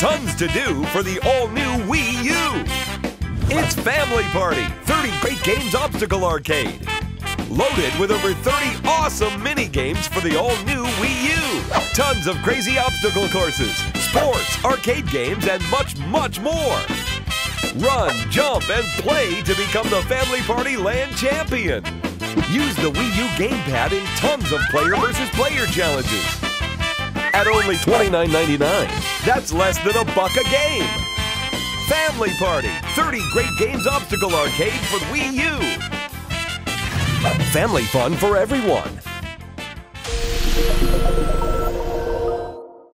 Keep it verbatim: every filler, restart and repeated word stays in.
tons to do for the all-new Wii U. It's Family Party, thirty Great Games Obstacle Arcade. Loaded with over thirty awesome mini-games for the all-new Wii U. Tons of crazy obstacle courses, sports, arcade games, and much, much more. Run, jump, and play to become the Family Party Land Champion. Use the Wii U gamepad in tons of player versus player challenges. At only twenty-nine ninety-nine, that's less than a buck a game. Family Party, thirty Great Games Obstacle Arcade for Wii U. Family fun for everyone.